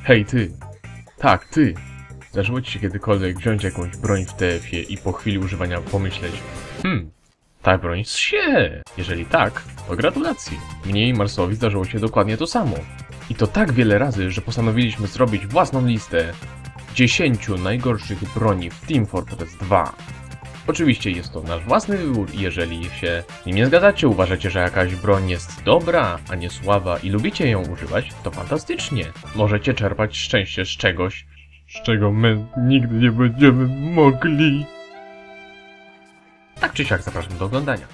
Hej ty! Tak, ty! Zdarzyło ci się kiedykolwiek wziąć jakąś broń w TF-ie i po chwili używania pomyśleć ta broń się! Jeżeli tak, to gratulacje! Mnie i Marsowi zdarzyło się dokładnie to samo. I to tak wiele razy, że postanowiliśmy zrobić własną listę 10 najgorszych broni w Team Fortress 2. Oczywiście jest to nasz własny wybór i jeżeli się z nim nie zgadzacie, uważacie, że jakaś broń jest dobra, a nie słaba i lubicie ją używać, to fantastycznie. Możecie czerpać szczęście z czegoś, z czego my nigdy nie będziemy mogli. Tak czy siak zapraszam do oglądania.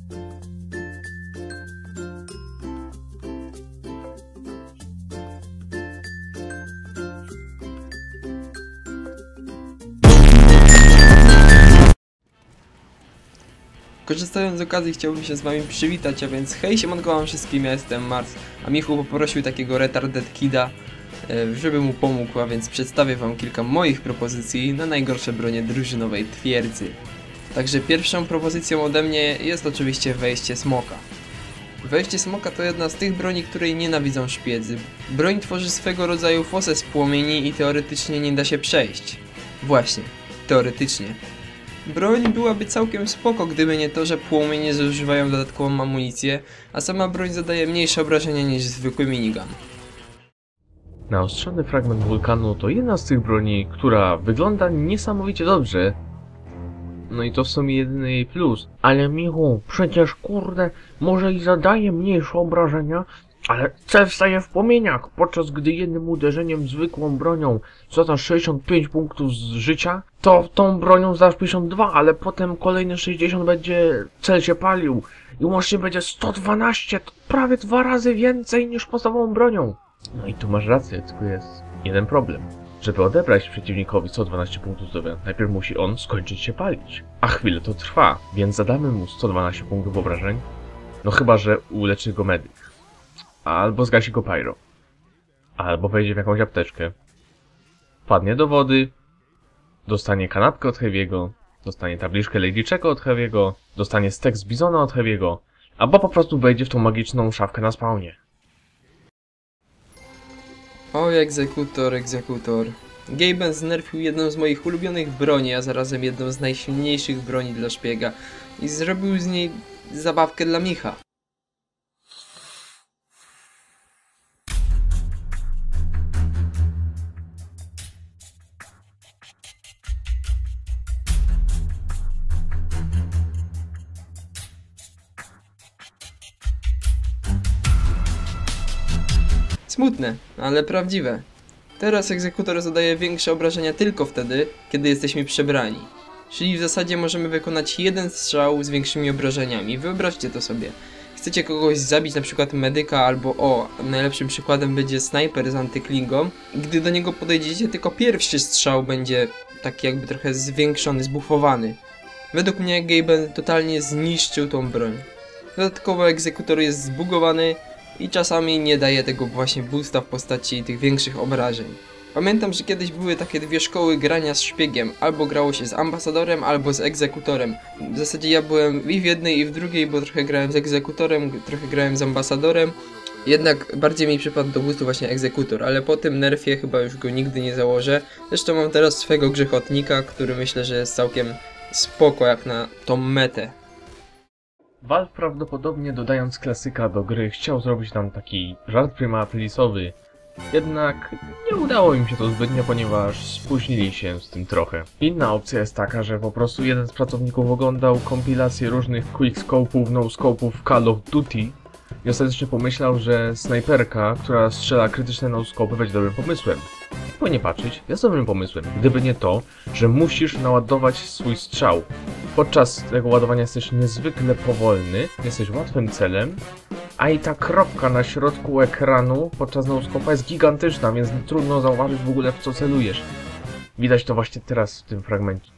Korzystając z okazji chciałbym się z wami przywitać, a więc hej, siemanko wam wszystkim, ja jestem Mars, a Michu poprosił takiego retarded kida, żeby mu pomógł, a więc przedstawię wam kilka moich propozycji na najgorsze bronie drużynowej twierdzy. Także pierwszą propozycją ode mnie jest oczywiście wejście smoka. Wejście smoka to jedna z tych broni, której nienawidzą szpiedzy. Broń tworzy swego rodzaju fosę z płomieni i teoretycznie nie da się przejść. Właśnie, teoretycznie. Broń byłaby całkiem spoko, gdyby nie to, że płomienie zużywają dodatkową amunicję, a sama broń zadaje mniejsze obrażenia niż zwykły minigun. Naostrzony fragment wulkanu to jedna z tych broni, która wygląda niesamowicie dobrze. No i to w sumie jedyny jej plus. Ale Michu, przecież kurde, może i zadaje mniejsze obrażenia, ale cel wstaje w płomieniach, podczas gdy jednym uderzeniem zwykłą bronią zadasz 65 punktów z życia, to tą bronią zadasz 52, ale potem kolejne 60 będzie cel się palił i łącznie będzie 112, to prawie 2 razy więcej niż podstawową bronią. No i tu masz rację, tylko jest jeden problem. Żeby odebrać przeciwnikowi 112 punktów zdrowia, najpierw musi on skończyć się palić. A chwilę to trwa, więc zadamy mu 112 punktów obrażeń. No chyba, że uleczy go medyk. Albo zgasi go pyro. Albo wejdzie w jakąś apteczkę. Wpadnie do wody. Dostanie kanapkę od Heavy'ego. Dostanie tabliczkę Lady Checka od Heavy'ego. Dostanie stek z Bizona od Heavy'ego. Albo po prostu wejdzie w tą magiczną szafkę na spawnie. Oj, egzekutor, egzekutor. Gaben znerfił jedną z moich ulubionych broni, a zarazem jedną z najsilniejszych broni dla szpiega i zrobił z niej zabawkę dla Micha. Smutne, ale prawdziwe. Teraz egzekutor zadaje większe obrażenia tylko wtedy, kiedy jesteśmy przebrani. Czyli w zasadzie możemy wykonać jeden strzał z większymi obrażeniami. Wyobraźcie to sobie. Chcecie kogoś zabić, na przykład medyka, albo najlepszym przykładem będzie snajper z antyklingą. Gdy do niego podejdziecie, tylko pierwszy strzał będzie taki jakby trochę zwiększony, zbufowany. Według mnie Gaben totalnie zniszczył tą broń. Dodatkowo egzekutor jest zbugowany i czasami nie daje tego właśnie boosta w postaci tych większych obrażeń. Pamiętam, że kiedyś były takie dwie szkoły grania z szpiegiem. Albo grało się z ambasadorem, albo z egzekutorem. W zasadzie ja byłem i w jednej, i w drugiej, bo trochę grałem z egzekutorem, trochę grałem z ambasadorem. Jednak bardziej mi przypadł do gustu właśnie egzekutor, ale po tym nerfie chyba już go nigdy nie założę. Zresztą mam teraz swego grzechotnika, który myślę, że jest całkiem spoko jak na tą metę. Valve prawdopodobnie, dodając klasyka do gry, chciał zrobić tam taki żart prima-aprilisowy. Jednak nie udało im się to zbytnio, ponieważ spóźnili się z tym trochę. Inna opcja jest taka, że po prostu jeden z pracowników oglądał kompilację różnych quickscope'ów, no-scope'ów Call of Duty i ostatecznie pomyślał, że snajperka, która strzela krytyczne no-scope'y, będzie dobrym pomysłem. Jakby nie patrzeć, jest dobrym pomysłem, gdyby nie to, że musisz naładować swój strzał. Podczas tego ładowania jesteś niezwykle powolny, jesteś łatwym celem, a i ta kropka na środku ekranu podczas no-scope'a jest gigantyczna, więc trudno zauważyć w ogóle, w co celujesz. Widać to właśnie teraz w tym fragmencie.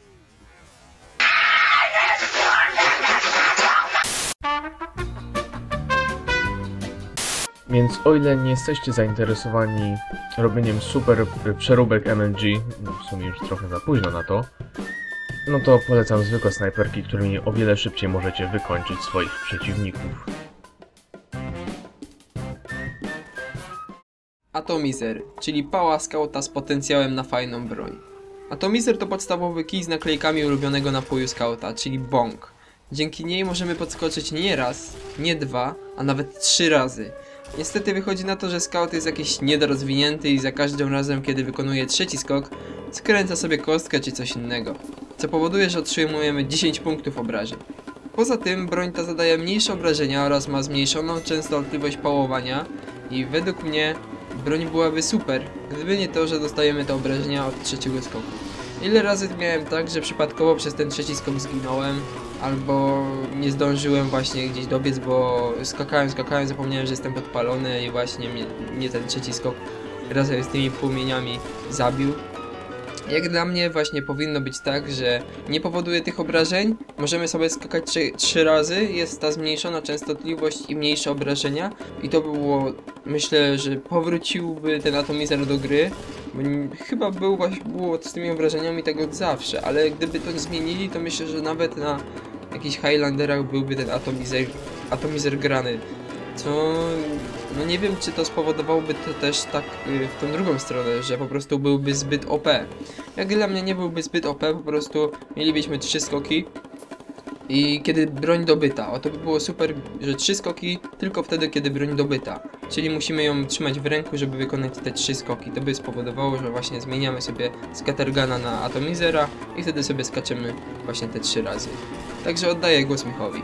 Więc o ile nie jesteście zainteresowani robieniem super przeróbek MLG, no w sumie już trochę za późno na to, no to polecam zwykłe snajperki, którymi o wiele szybciej możecie wykończyć swoich przeciwników. Atomizer, czyli pała skauta z potencjałem na fajną broń. Atomizer to podstawowy kij z naklejkami ulubionego napoju skauta, czyli bong. Dzięki niej możemy podskoczyć nie raz, nie dwa, a nawet 3 razy. Niestety wychodzi na to, że scout jest jakiś niedorozwinięty i za każdym razem, kiedy wykonuje trzeci skok, skręca sobie kostkę czy coś innego, co powoduje, że otrzymujemy 10 punktów obrażeń. Poza tym broń ta zadaje mniejsze obrażenia oraz ma zmniejszoną częstotliwość pałowania i według mnie broń byłaby super, gdyby nie to, że dostajemy te obrażenia od trzeciego skoku. Ile razy miałem tak, że przypadkowo przez ten trzeci skok zginąłem, albo nie zdążyłem właśnie gdzieś dobiec, bo skakałem, zapomniałem, że jestem podpalony i właśnie mnie ten trzeci skok razem z tymi płomieniami zabił. Jak dla mnie właśnie powinno być tak, że nie powoduje tych obrażeń, możemy sobie skakać 3 razy, jest ta zmniejszona częstotliwość i mniejsze obrażenia i to było, myślę, że powróciłby ten Atomizer do gry, bo chyba było z tymi obrażeniami tak od zawsze, ale gdyby to zmienili, to myślę, że nawet na jakichś Highlanderach byłby ten Atomizer grany. Co, no nie wiem, czy to spowodowałoby to też tak w tą drugą stronę, że po prostu byłby zbyt OP. Jak dla mnie nie byłby zbyt OP, po prostu mielibyśmy 3 skoki i kiedy broń dobyta. O, to by było super, że 3 skoki tylko wtedy, kiedy broń dobyta. Czyli musimy ją trzymać w ręku, żeby wykonać te 3 skoki. To by spowodowało, że właśnie zmieniamy sobie Scatterguna na Atomizera i wtedy sobie skaczemy właśnie te 3 razy. Także oddaję głos Michowi.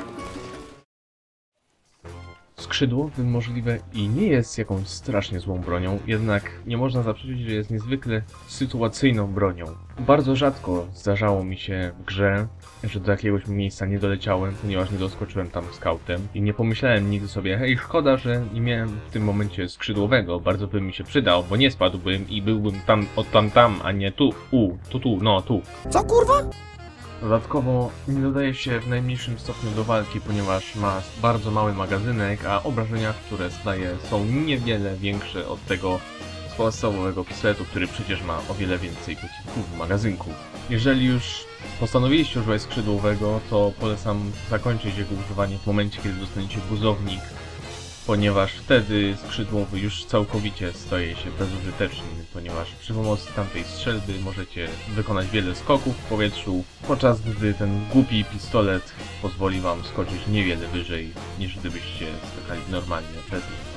Skrzydłowy możliwe i nie jest jakąś strasznie złą bronią, jednak nie można zaprzeczyć, że jest niezwykle sytuacyjną bronią. Bardzo rzadko zdarzało mi się w grze, że do jakiegoś miejsca nie doleciałem, ponieważ nie doskoczyłem tam scoutem i nie pomyślałem nigdy sobie, hej, szkoda, że nie miałem w tym momencie skrzydłowego, bardzo by mi się przydał, bo nie spadłbym i byłbym tam, a nie tu, tu. Co kurwa? Dodatkowo nie dodaje się w najmniejszym stopniu do walki, ponieważ ma bardzo mały magazynek, a obrażenia, które zdaje, są niewiele większe od tego z podstawowego pistoletu, który przecież ma o wiele więcej pocisków w magazynku. Jeżeli już postanowiliście używać skrzydłowego, to polecam zakończyć jego używanie w momencie, kiedy dostaniecie buzownik, ponieważ wtedy skrzydłowy już całkowicie staje się bezużyteczny, ponieważ przy pomocy tamtej strzelby możecie wykonać wiele skoków w powietrzu, podczas gdy ten głupi pistolet pozwoli wam skoczyć niewiele wyżej, niż gdybyście skakali normalnie bez niego.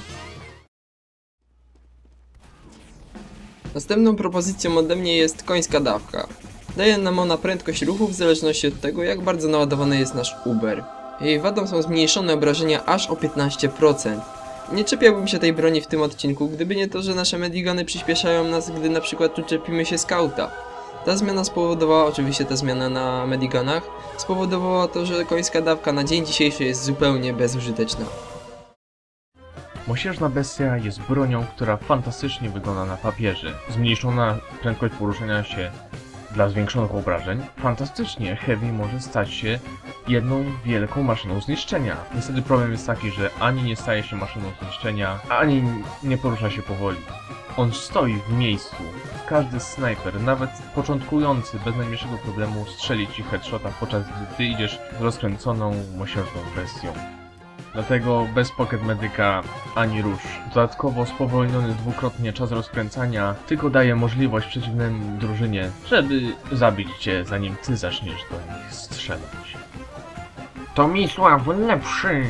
Następną propozycją ode mnie jest końska dawka. Daje nam ona prędkość ruchu w zależności od tego, jak bardzo naładowany jest nasz Uber. Jej wadą są zmniejszone obrażenia aż o 15%. Nie czepiałbym się tej broni w tym odcinku, gdyby nie to, że nasze medigany przyspieszają nas, gdy na przykład uczepimy się skauta. Ta zmiana spowodowała, oczywiście ta zmiana na mediganach, spowodowała to, że końska dawka na dzień dzisiejszy jest zupełnie bezużyteczna. Mosiężna bestia jest bronią, która fantastycznie wygląda na papierze. Zmniejszona prędkość poruszania się dla zwiększonych obrażeń, fantastycznie Heavy może stać się jedną wielką maszyną zniszczenia. Niestety problem jest taki, że ani nie staje się maszyną zniszczenia, ani nie porusza się powoli. On stoi w miejscu. Każdy snajper, nawet początkujący, bez najmniejszego problemu strzeli ci headshota, podczas gdy ty idziesz z rozkręconą, mosiężną bestią. Dlatego bez Pocket Medica ani rusz. Dodatkowo spowolniony dwukrotnie czas rozkręcania tylko daje możliwość przeciwnemu drużynie, żeby zabić cię, zanim ty zaczniesz do nich strzelać. Tomisław lepszy!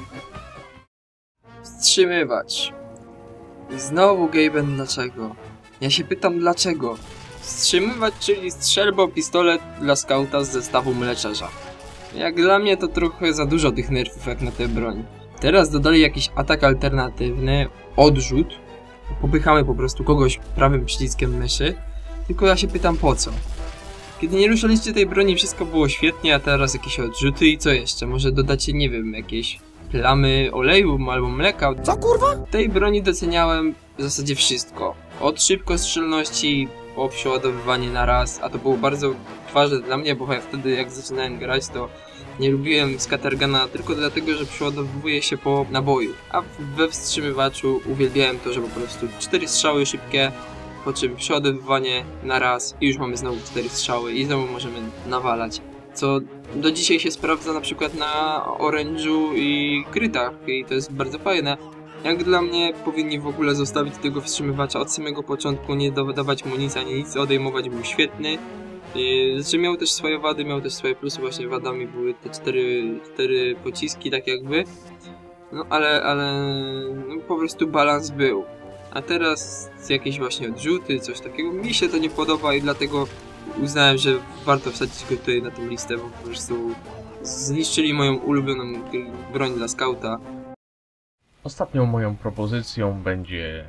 Wstrzymywać. I znowu Gaben, dlaczego? Ja się pytam dlaczego. Wstrzymywać, czyli strzelbo pistolet dla skauta z zestawu mleczarza. Jak dla mnie to trochę za dużo tych nerfów jak na tę broń. Teraz dodali jakiś atak alternatywny, odrzut. Popychamy po prostu kogoś prawym przyciskiem myszy. Tylko ja się pytam po co? Kiedy nie ruszaliście tej broni wszystko było świetnie, a teraz jakieś odrzuty i co jeszcze? Może dodacie, nie wiem, jakieś plamy oleju albo mleka? Co kurwa? W tej broni doceniałem w zasadzie wszystko. Od szybkostrzelności po przeładowywanie na raz, a to było bardzo ważne dla mnie, bo ja wtedy jak zaczynałem grać, to nie lubiłem Scatterguna tylko dlatego, że przeładowuje się po naboju. A we wstrzymywaczu uwielbiałem to, że po prostu 4 strzały szybkie, po czym przeładowywanie na raz i już mamy znowu 4 strzały i znowu możemy nawalać. Co do dzisiaj się sprawdza na przykład na Orange'u i krytach i to jest bardzo fajne. Jak dla mnie powinni w ogóle zostawić tego wstrzymywacza od samego początku, nie dawać mu nic ani nic, odejmować, był świetny. Że miał też swoje wady, miał też swoje plusy, właśnie wadami były te cztery pociski tak jakby. No ale no, po prostu balans był. A teraz jakieś właśnie odrzuty, coś takiego, mi się to nie podoba i dlatego uznałem, że warto wsadzić go tutaj na tą listę, bo po prostu zniszczyli moją ulubioną broń dla skauta. Ostatnią moją propozycją będzie...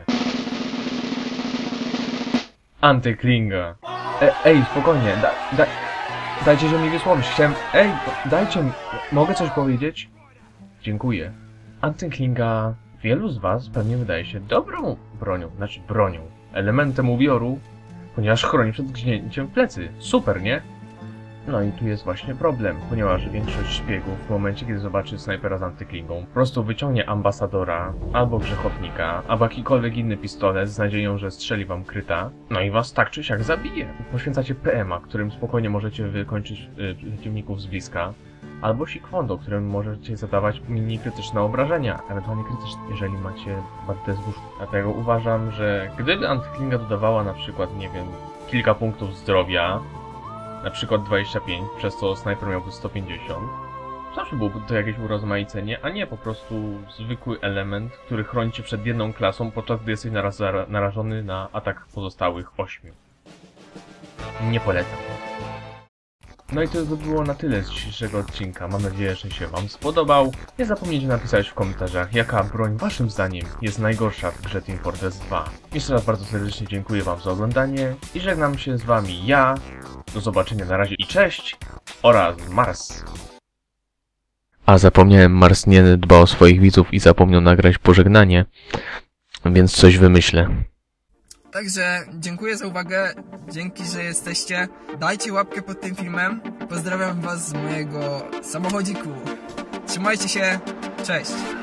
Antyklinga. Ej, spokojnie, dajcie się mi wysłowić, chciałem... Ej, dajcie mi... Mogę coś powiedzieć? Dziękuję. Antyklinga wielu z was pewnie wydaje się dobrą bronią, elementem ubioru, ponieważ chroni przed gźnięciem w plecy. Super, nie? No i tu jest właśnie problem, ponieważ większość szpiegów w momencie, kiedy zobaczy snajpera z antyklingą, po prostu wyciągnie ambasadora, albo grzechotnika, albo jakikolwiek inny pistolet z nadzieją, że strzeli wam kryta, no i was tak czy siak zabije. Poświęcacie PM-a, którym spokojnie możecie wykończyć przeciwników z bliska, albo Sikwondo, którym możecie zadawać mini krytyczne obrażenia, ewentualnie krytyczne, jeżeli macie wartość zbóż. Dlatego uważam, że gdyby antyklinga dodawała na przykład, nie wiem, kilka punktów zdrowia, na przykład 25, przez co snajper miałby 150, zawsze byłoby to jakieś urozmaicenie, a nie po prostu zwykły element, który chroni cię przed jedną klasą, podczas gdy jesteś narażony na atak pozostałych 8. Nie polecam. No i to by było na tyle z dzisiejszego odcinka. Mam nadzieję, że się wam spodobał. Nie zapomnijcie napisać w komentarzach, jaka broń waszym zdaniem jest najgorsza w grze Team Fortress 2. Jeszcze raz bardzo serdecznie dziękuję wam za oglądanie i żegnam się z wami ja. Do zobaczenia na razie i cześć oraz Mars. A zapomniałem, Mars nie dba o swoich widzów i zapomniał nagrać pożegnanie, więc coś wymyślę. Także dziękuję za uwagę, dzięki, że jesteście. Dajcie łapkę pod tym filmem. Pozdrawiam was z mojego samochodziku. Trzymajcie się, cześć!